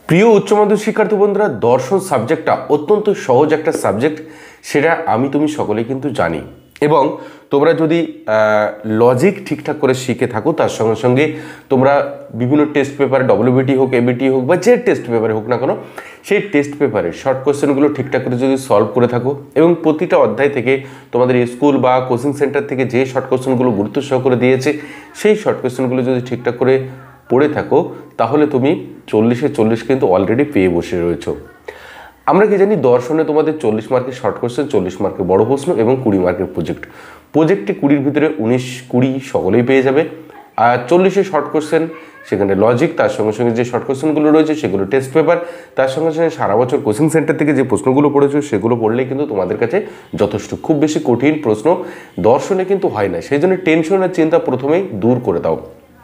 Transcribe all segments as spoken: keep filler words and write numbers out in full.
প্রিয় উচ্চ মাধ্যমিক শিক্ষার্থী বন্ধুরা, দর্শন সাবজেক্টটা অত্যন্ত সহজ একটা সাবজেক্ট, সেটা আমি তুমি সকলেই কিন্তু জানি। এবং তোমরা যদি লজিক ঠিকঠাক করে শিখে থাকো, তার সঙ্গে সঙ্গে তোমরা বিভিন্ন টেস্ট পেপারে ডব্লিউবিটি হোক, এবিটি হোক বা যে টেস্ট পেপারে হোক না কেন, সেই টেস্ট পেপারে শর্ট কোশ্চেনগুলো ঠিকঠাক করে যদি সলভ করে থাকো এবং প্রতিটা অধ্যায় থেকে তোমাদের স্কুল বা কোচিং সেন্টার থেকে যে শর্ট কোশ্চেনগুলো গুরুত্ব সহকারে দিয়েছে, সেই শর্ট কোশ্চেনগুলো যদি ঠিকঠাক করে পড়ে থাকো, তাহলে তুমি চল্লিশে চল্লিশ কিন্তু অলরেডি পেয়ে বসে রয়েছো। আমরা কি জানি, দর্শনে তোমাদের চল্লিশ মার্কের শর্ট কোশ্চেন, চল্লিশ মার্কের বড় প্রশ্ন এবং কুড়ি মার্কের প্রজেক্ট। প্রজেক্টে কুড়ির ভিতরে উনিশ কুড়ি সকলেই পেয়ে যাবে। আর চল্লিশে শর্ট কোশ্চেন, সেখানে লজিক, তার সঙ্গে সঙ্গে যে শর্ট কোশ্চেনগুলো রয়েছে সেগুলো টেস্ট পেপার, তার সঙ্গে সঙ্গে সারা বছর কোচিং সেন্টার থেকে যে প্রশ্নগুলো পড়েছো সেগুলো পড়লেই কিন্তু তোমাদের কাছে যথেষ্ট। খুব বেশি কঠিন প্রশ্ন দর্শনে কিন্তু হয় না, সেই জন্য টেনশন আর চিন্তা প্রথমেই দূর করে দাও।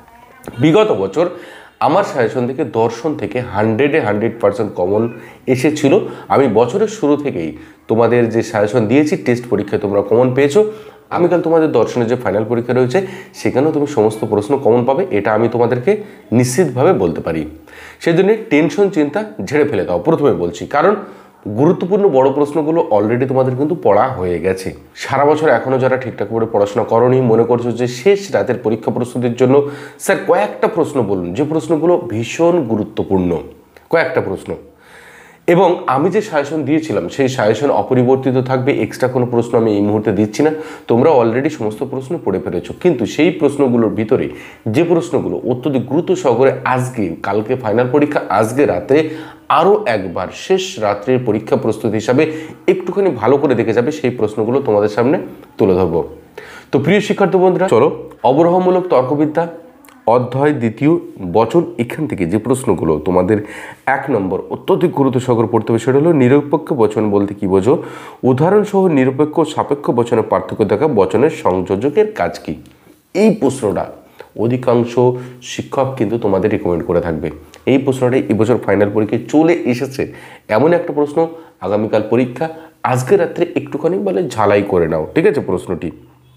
বিগত বছর আমার সাজেশন থেকে দর্শন থেকে হান্ড্রেডে হান্ড্রেড পার্সেন্ট কমন এসেছিল। আমি বছরের শুরু থেকেই তোমাদের যে সাজেশন দিয়েছি, টেস্ট পরীক্ষায় তোমরা কমন পেয়েছো। আগামীকাল তোমাদের দর্শনের যে ফাইনাল পরীক্ষা রয়েছে সেখানেও তুমি সমস্ত প্রশ্ন কমন পাবে, এটা আমি তোমাদেরকে নিশ্চিতভাবে বলতে পারি। সেই জন্য টেনশন চিন্তা ঝেড়ে ফেলে দাও প্রথমে বলছি, কারণ গুরুত্বপূর্ণ বড় প্রশ্নগুলো অলরেডি তোমাদের কিন্তু পড়া হয়ে গেছে। সারা বছর এখনও যারা ঠিকঠাক করে পড়াশোনা করোনি, মনে করছো যে শেষ রাতের পরীক্ষা প্রস্তুতির জন্য স্যার কয়েকটা প্রশ্ন বলুন, যে প্রশ্নগুলো ভীষণ গুরুত্বপূর্ণ, কয়েকটা প্রশ্ন। এবং আমি যে সাজেশন দিয়েছিলাম সেই সাজেশন অপরিবর্তিত থাকবে, এক্সট্রা কোনো প্রশ্ন আমি এই মুহূর্তে দিচ্ছি না। তোমরা অলরেডি সমস্ত প্রশ্ন পড়ে ফেলেছো, কিন্তু সেই প্রশ্নগুলোর ভিতরে যে প্রশ্নগুলো অত্যধিক গুরুত্ব সহকারে আজকে, কালকে ফাইনাল পরীক্ষা, আজকে রাতে আরও একবার শেষ রাত্রের পরীক্ষা প্রস্তুতি হিসাবে একটুখানি ভালো করে দেখে যাবে, সেই প্রশ্নগুলো তোমাদের সামনে তুলে ধরবো। তো প্রিয় শিক্ষার্থী বন্ধুরা, চলো অবরোহমূলক তর্কবিদ্যা অধ্যায় দ্বিতীয় বচন, এখান থেকে যে প্রশ্নগুলো তোমাদের এক নম্বর অত্যধিক গুরুত্ব সহকারে পড়তে হবে সেটা হলো নিরপেক্ষ বচন বলতে কি বোঝো, উদাহরণসহ নিরপেক্ষ সাপেক্ষ বচনের পার্থক্য দেখা, বচনের সংযোজকের কাজ কি। এই প্রশ্নটা অধিকাংশ শিক্ষক কিন্তু তোমাদের রিকমেন্ড করে থাকবে। এই প্রশ্নটা এবছর ফাইনাল পরীক্ষায় চলে এসেছে, এমন একটা প্রশ্ন। আগামীকাল পরীক্ষা, আজকে রাত্রে একটুখানি বলে ঝালাই করে নাও, ঠিক আছে প্রশ্নটি।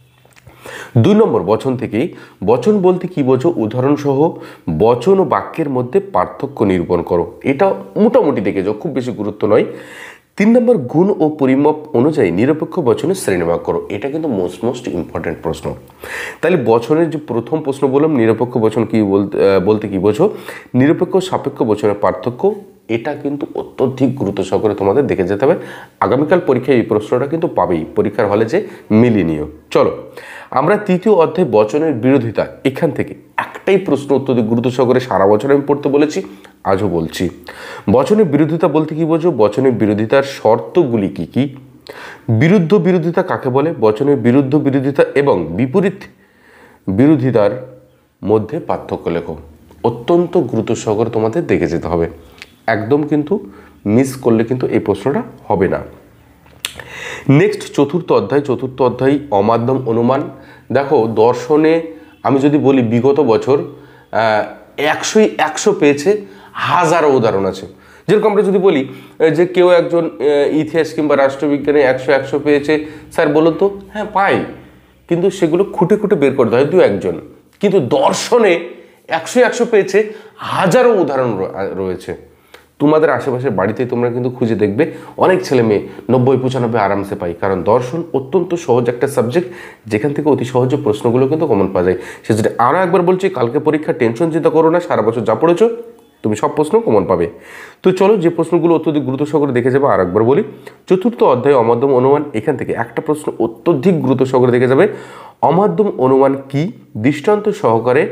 দুই নম্বর বচন থেকেই, বচন বলতে কি বোঝো, উদাহরণসহ বচন ও বাক্যের মধ্যে পার্থক্য নিরূপণ করো। এটা মোটামুটি দেখে যাও, খুব বেশি গুরুত্ব নয়। তিন নম্বর গুণ ও পরিমাপ অনুযায়ী নিরপেক্ষ বচনের শ্রেণীভাগ করো। এটা কিন্তু মোস্ট মোস্ট ইম্পর্টেন্ট প্রশ্ন। তাহলে বচনের যে প্রথম প্রশ্ন বললাম, নিরপেক্ষ বচন কি বলতে বলতে কি বোঝো, নিরপেক্ষ সাপেক্ষ বচনের পার্থক্য, এটা কিন্তু অত্যধিক গুরুত্ব সহকারে তোমাদের দেখে যেতে হবে। আগামীকাল পরীক্ষায় এই প্রশ্নটা কিন্তু পাবেই, পরীক্ষার হলে যে মিলিয়ে নিও। চলো আমরা তৃতীয় অধ্যায় বচনের বিরোধিতা, এখান থেকে একটাই প্রশ্ন অত্যধিক গুরুত্ব সহকারে সারা বছর আমি পড়তে বলেছি, আজও বলছি। বচনের বিরোধিতা বলতে কি বোঝো, বচনের বিরোধিতার শর্তগুলি কি কি, বিরুদ্ধ বিরোধিতা কাকে বলে, বচনের বিরুদ্ধ বিরোধিতা এবং বিপরীত বিরোধিতার মধ্যে পার্থক্য লেখো। অত্যন্ত গুরুত্ব সহকারে তোমাদের দেখে যেতে হবে, একদম কিন্তু মিস করলে কিন্তু এই প্রশ্নটা হবে না। নেক্সট চতুর্থ অধ্যায়, চতুর্থ অধ্যায় অমাধ্যম অনুমান। দেখো দর্শনে আমি যদি বলি বিগত বছর একশোই একশো পেয়েছে, হাজারো উদাহরণ আছে। যেরকম আমরা যদি বলি যে কেউ একজন ইতিহাস কিংবা রাষ্ট্রবিজ্ঞানে একশো একশো পেয়েছে, স্যার বলুন তো, হ্যাঁ পাই, কিন্তু সেগুলো খুঁটে খুঁটে বের করতে হয় দু একজন। কিন্তু দর্শনে একশো একশো পেয়েছে, হাজারো উদাহরণ রয়েছে। তোমাদের আশেপাশের বাড়িতে তোমরা কিন্তু খুঁজে দেখবে, অনেক ছেলে মেয়ে নব্বই পঁচানব্বই আরামসে পাই, কারণ দর্শন অত্যন্ত সহজ একটা সাবজেক্ট, যেখান থেকে অতি সহজে প্রশ্নগুলো কিন্তু কমন পাওয়া যায়। সেটা আরও একবার বলছি, কালকে পরীক্ষা টেনশন চিন্তা করো না, সারা বছর যা পড়েছো তুমি সব প্রশ্ন কমন পাবে। তো চলো যে প্রশ্নগুলো অত্যধিক গুরুত্ব সহকারে দেখে যাবে আর একবার বলি। চতুর্থ অধ্যায় অমাধ্যম অনুমান, এখান থেকে একটা প্রশ্ন অত্যধিক গুরুত্ব সহকারে দেখে যাবে, অমাধ্যম অনুমান কি, দৃষ্টান্ত সহকারে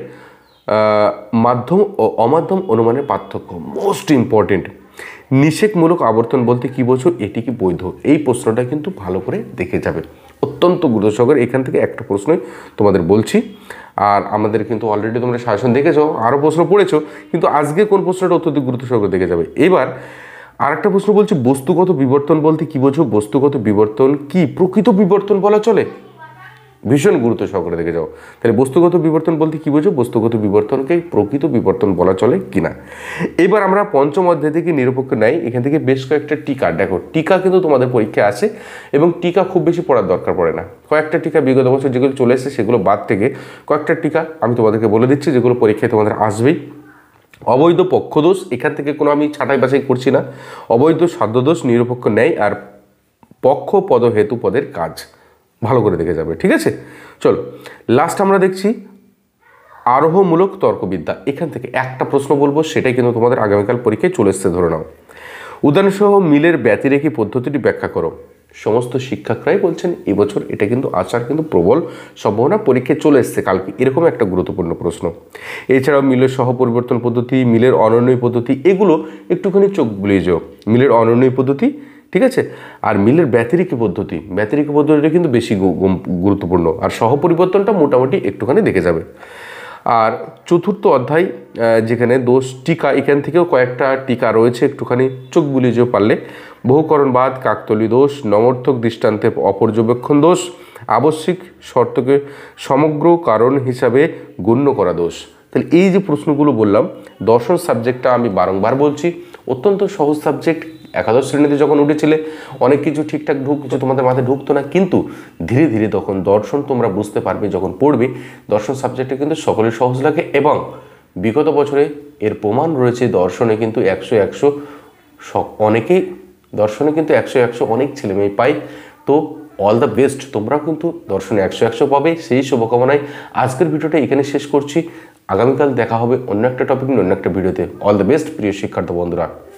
মাধ্যম ও অমাধ্যম অনুমানের পার্থক্য, মোস্ট ইম্পর্টেন্ট। নিষেধমূলক আবর্তন বলতে কি বোঝো, এটি কি বৈধ, এই প্রশ্নটা কিন্তু ভালো করে দেখে যাবে, অত্যন্ত গুরুত্ব সহকারে। এখান থেকে একটা প্রশ্নই তোমাদের বলছি। আর আমাদের কিন্তু অলরেডি তোমরা সাজেশন দেখেছো, আরও প্রশ্ন পড়েছো, কিন্তু আজকে কোন প্রশ্নটা অত্যধিক গুরুত্ব সহকারে দেখে যাবে। এবার আর একটা প্রশ্ন বলছি, বস্তুগত বিবর্তন বলতে কি বোঝো, বস্তুগত বিবর্তন কি প্রকৃত বিবর্তন বলা চলে, ভীষণ গুরুত্ব সহকারে দেখে যাও। তাহলে বস্তুগত বিবর্তন বলতে কি বোঝো, বস্তুগত বিবর্তনকে প্রকৃত বিবর্তন বলা চলে কিনা। এবার আমরা পঞ্চম অধ্যায় থেকে নিরপেক্ষ নাই, এখান থেকে বেশ কয়েকটা টিকা, দেখো টিকা কিন্তু তোমাদের পরীক্ষায় আসে এবং টিকা খুব বেশি পড়ার দরকার পড়ে না। কয়েকটা টিকা বিগত বছর যেগুলো চলে এসেছে সেগুলো বাদ থেকে কয়েকটা টিকা আমি তোমাদেরকে বলে দিচ্ছি, যেগুলো পরীক্ষায় তোমাদের আসবেই। অবৈধ পক্ষদোষ, এখান থেকে কোনো আমি ছাঁটাই বাছাই করছি না। অবৈধ সাধ্যদোষ, নিরপেক্ষ ন্যায়, আর পক্ষ পদ হেতু পদের কাজ, ভালো করে দেখে যাবে, ঠিক আছে। চলো লাস্ট আমরা দেখছি আরোহমূলক তর্কবিদ্যা। এখান থেকে একটা প্রশ্ন বলবো, সেটাই কিন্তু তোমাদের আগামীকাল পরীক্ষায় চলে এসছে, ধরে নাও। উদাহরণসহ মিলের ব্যতিরেকি পদ্ধতিটি ব্যাখ্যা করো। সমস্ত শিক্ষকরাই বলছেন এবছর এটা কিন্তু আসার কিন্তু প্রবল সম্ভাবনা, পরীক্ষায় চলে এসছে কালকে, এরকম একটা গুরুত্বপূর্ণ প্রশ্ন। এছাড়াও মিলের সহ পরিবর্তন পদ্ধতি, মিলের অনন্যয় পদ্ধতি, এগুলো একটুখানি চোখ বুলিয়ে যাও। মিলের অনন্যয় পদ্ধতি, ঠিক আছে, আর মিলের ব্যতিরেকি পদ্ধতি, ব্যতিরেকি পদ্ধতিটা কিন্তু বেশি গুরুত্বপূর্ণ, আর সহ পরিবর্তনটা মোটামুটি একটুখানি দেখে যাবে। আর চতুর্থ অধ্যায় যেখানে দোষ টিকা, এখান থেকেও কয়েকটা টিকা রয়েছে, একটুখানি চোখ বুলিয়ে যেও পারলে। বহুকরণবাদ, কাকতলী দোষ, নমর্থক দৃষ্টান্তে অপর্যবেক্ষণ দোষ, আবশ্যিক শর্তকে সমগ্র কারণ হিসাবে গণ্য করা দোষ। তাহলে এই যে প্রশ্নগুলো বললাম, দর্শন সাবজেক্টটা আমি বারংবার বলছি অত্যন্ত সহজ সাবজেক্ট। একাদশ শ্রেণীতে যখন উঠেছিলে অনেক কিছু ঠিকঠাক ঢুক কিছু তোমাদের মাথায় ঢুকতো না, কিন্তু ধীরে ধীরে তখন দর্শন তোমরা বুঝতে পারবে, যখন পড়বে দর্শন সাবজেক্টে কিন্তু সকলের সহজ লাগে। এবং বিগত বছরে এর প্রমাণ রয়েছে, দর্শনে কিন্তু একশো একশো অনেকেই দর্শনে কিন্তু একশো একশো অনেক ছেলে মেয়ে পায়। তো অল দ্য বেস্ট, তোমরাও কিন্তু দর্শনে একশো একশো পাবে, সেই শুভকামনায় আজকের ভিডিওটা এখানে শেষ করছি। আগামীকাল দেখা হবে অন্য একটা টপিক নিয়ে, অন্য একটা ভিডিওতে। অল দ্য বেস্ট প্রিয় শিক্ষার্থী বন্ধুরা।